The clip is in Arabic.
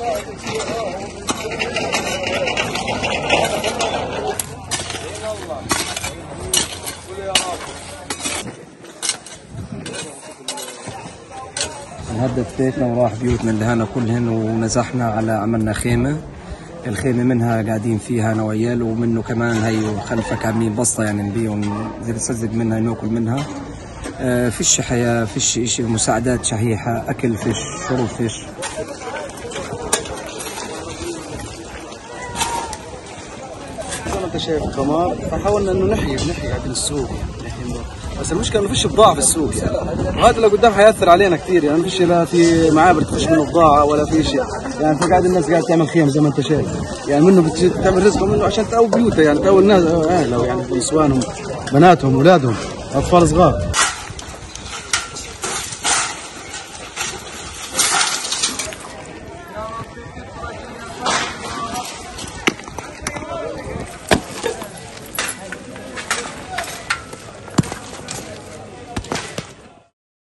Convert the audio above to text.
نهدد بيتنا وراح بيوتنا اللي هنا كلهن ونزحنا على عملنا خيمة. الخيمة منها قاعدين فيها أنا وعيال، ومنه كمان هي خلفك عاملين بسطة يعني نبيهم زي نسزق منها ناكل منها. فيش حياة، فيش إشي، مساعدات شحيحة، أكل فيش، شرب فيش. زي ما انت شايف الدمار، فحاولنا انه نحيي قاعدين السوق يعني، بس المشكله انه فيش بضاعه في السوق يعني، وهذا اللي قدام حياثر علينا كثير يعني. فيش لا في معابر تخش منه بضاعه ولا في شيء يعني، فقاعد الناس قاعده تعمل خيم زي ما انت شايف يعني، منه بتعمل رزقه منه عشان تقوي بيوتها يعني، تقوي الناس اهلها يعني، نسوانهم، بناتهم، اولادهم، اطفال صغار.